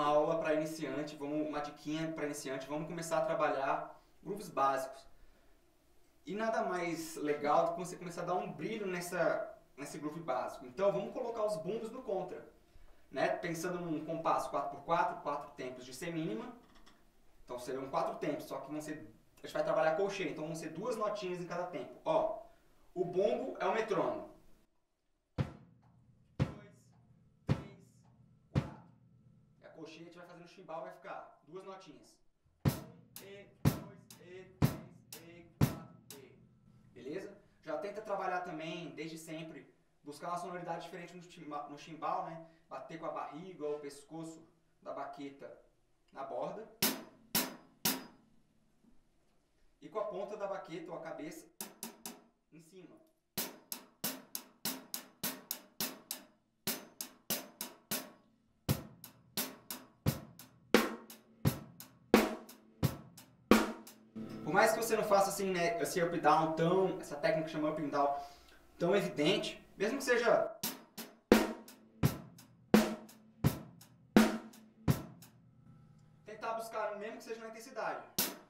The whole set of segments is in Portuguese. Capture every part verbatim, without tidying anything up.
uma aula para iniciante, vamos, uma diquinha para iniciante, vamos começar a trabalhar grooves básicos. E nada mais legal do que você começar a dar um brilho nessa, nesse groove básico. Então vamos colocar os bumbos no contra, né? Pensando num compasso quatro por quatro, quatro tempos de semínima. Então seriam quatro tempos, só que vão ser, a gente vai trabalhar colcheia, então vão ser duas notinhas em cada tempo. Ó, o bumbo é o metrônomo. Colcheia a gente vai fazer no chimbal, vai ficar duas notinhas. Um, E, dois, E, três, E, quatro, E. Beleza? Já tenta trabalhar também, desde sempre, buscar uma sonoridade diferente no chimbal, né? Bater com a barriga ou o pescoço da baqueta na borda. E com a ponta da baqueta ou a cabeça em cima. Por mais que você não faça assim, né, esse up down tão, essa técnica que chama up and down tão evidente, mesmo que seja tentar buscar, mesmo que seja na intensidade.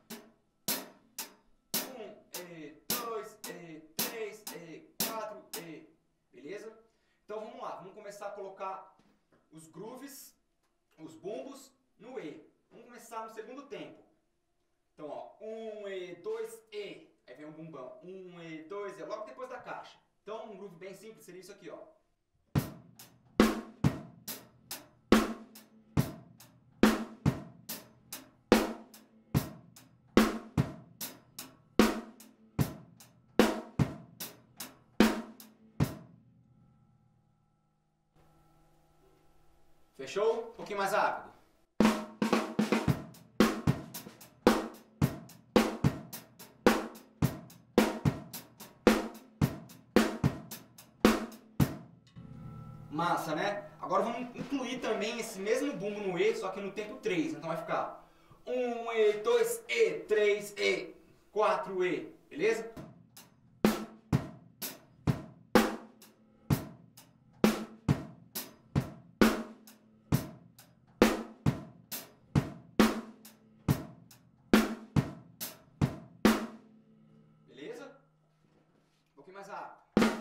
Um, E, dois, E, três, E, quatro, E. Beleza? Então vamos lá, vamos começar a colocar os grooves, os bumbos no E. Vamos começar no segundo tempo. Então, ó, um, E, dois, E. Aí vem um bumbão. um, E, dois, E. Logo depois da caixa. Então, um groove bem simples seria isso aqui, ó. Fechou? Um pouquinho mais rápido. Massa, né? Agora vamos incluir também esse mesmo bumbo no E, só que no tempo três. Então vai ficar um, E, dois, E, três, E, quatro, E. Beleza? Beleza? Um pouquinho mais rápido.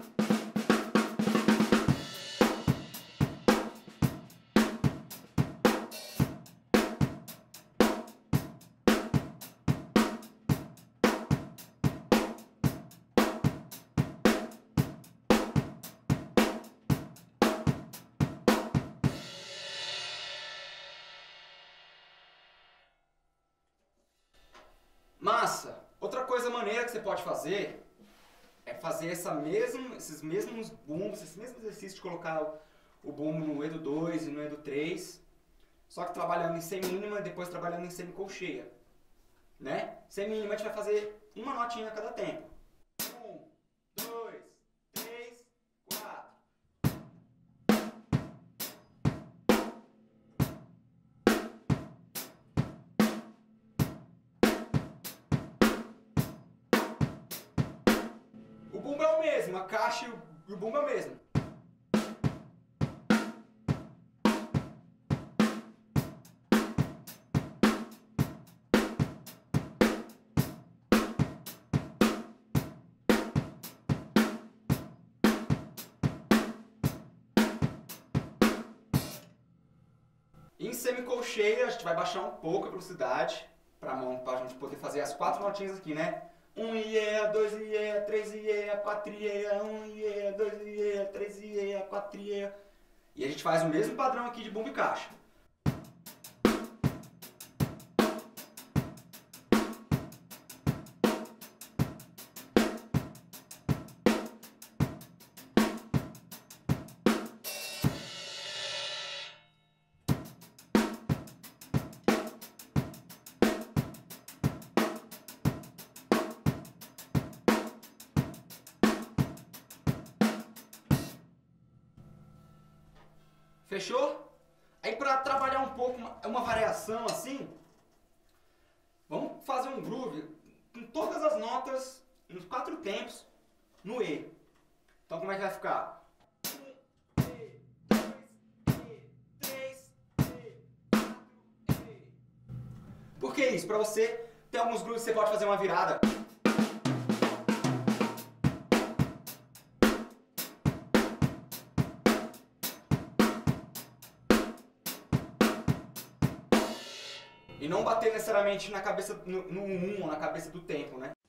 Massa! Outra coisa maneira que você pode fazer é fazer essa mesmo, esses mesmos bumbos, esse mesmo exercício de colocar o bumbo no E do dois e no E do três, só que trabalhando em semínima e depois trabalhando em semicolcheia, né? Semínima a gente vai fazer uma notinha a cada tempo. Um, dois, três, quatro. O bumbo é o mesmo, a caixa e o bumbo é o mesmo. Em semicolcheia a gente vai baixar um pouco a velocidade para a gente poder fazer as quatro notinhas aqui, né? um iê, dois iê, três iê, quatro iê, um iê, dois iê, três iê, quatro iê. E a gente faz o mesmo padrão aqui de bumbo e caixa. Fechou? Aí para trabalhar um pouco, uma, uma variação assim, vamos fazer um groove com todas as notas, nos quatro tempos, no E. Então como é que vai ficar? um, E, dois, E, três, E, quatro, Por que isso? Pra você ter alguns grooves que você pode fazer uma virada. E não bater necessariamente na cabeça, no um um ou na cabeça do tempo, né?